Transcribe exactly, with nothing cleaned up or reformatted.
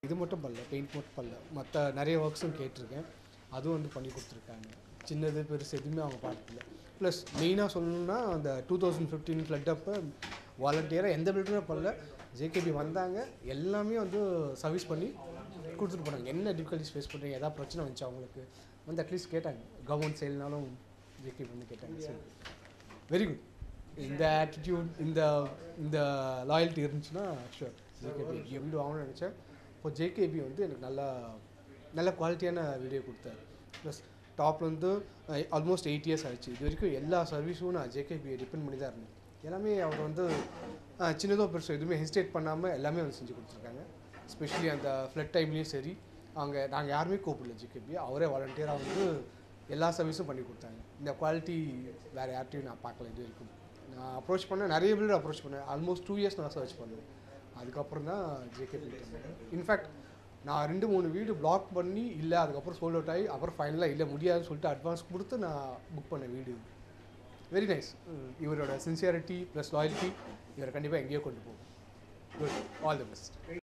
இது மட்டும் பண்ணல, பெயிண்ட் மட்டும் பண்ணல, மற்ற நிறைய ஒர்க்ஸும் கேட்டிருக்கேன். அதுவும் வந்து பண்ணி கொடுத்துருக்காங்க. சின்னது பெருசு எதுவுமே அவங்க பார்த்ததில்ல. ப்ளஸ் மெயினாக சொல்லணுன்னா அந்த டூ தௌசண்ட் ஃபிஃப்டீன் ஃப்ளட் அப்போ வாலண்டியராக எந்த பில்டருமே பண்ணல, ஜேகேபி வந்தாங்க, எல்லாமே வந்து சர்வீஸ் பண்ணி கொடுத்துட்டு போனாங்க. என்ன டிஃபிகல்ட்டிஸ் ஃபேஸ் பண்ணுறீங்க, எதாவது பிரச்சனை வந்துச்சு அவங்களுக்கு வந்து அட்லீஸ்ட் கேட்டாங்க. கவர்மெண்ட் சைட்னாலும் ஜேகேபி வந்து கேட்டாங்க. சரி, வெரி குட். இந்த ஆட்டிடியூட், இந்த இந்த லாயல்ட்டி இருந்துச்சுன்னா ஷுர் ஜேகேபி எப்படி வாங்கணும்னு நினச்சேன். இப்போ ஜேகேபி வந்து எனக்கு நல்லா நல்ல குவாலிட்டியான வீடியோ கொடுத்தாரு. ப்ளஸ் டாப்பில் வந்து ஆல்மோஸ்ட் எயிட் இயர்ஸ் ஆகிடுச்சு. இது வரைக்கும் எல்லா சர்வீஸும் நான் ஜேகேபியை டிபெண்ட் பண்ணி தான் இருந்தேன். எல்லாமே அவர் வந்து சின்னதோ பெருசோ எதுவுமே ஹெசிடேட் பண்ணாமல் எல்லாமே வந்து செஞ்சு கொடுத்துருக்காங்க. எஸ்பெஷலி அந்த ஃப்ளட் டைம்லேயும் சரி, அவங்க நாங்கள் யாருமே கூப்பிடல ஜேகேபி, அவரே வாலண்டியராக வந்து எல்லா சர்வீஸும் பண்ணி கொடுத்தாங்க. இந்த குவாலிட்டி வேறு யார்ட்டையும் நான் பார்க்கல இது வரைக்கும். நான் அப்ரோச் பண்ணேன், நிறைய பில்டர் அப்ரோச் பண்ணேன். ஆல்மோஸ்ட் டூ இயர்ஸ் நான் சர்ச் பண்ணேன். அதுக்கப்புறம் தான் ஜேகேபி. இன்ஃபேக்ட் நான் ரெண்டு மூணு வீடு பிளாக் பண்ணி இல்லை, அதுக்கப்புறம் சோல்ட் அவுட் ஆகி அப்புறம் ஃபைனலாக இல்லை முடியாதுன்னு சொல்லிட்டு அட்வான்ஸ் கொடுத்து நான் புக் பண்ணேன் வீடு. Very nice. இவரோட சின்சியாரிட்டி ப்ளஸ் லாயல்ட்டி இவரை கண்டிப்பாக எங்கேயோ கொண்டு போகும். Good, all the best.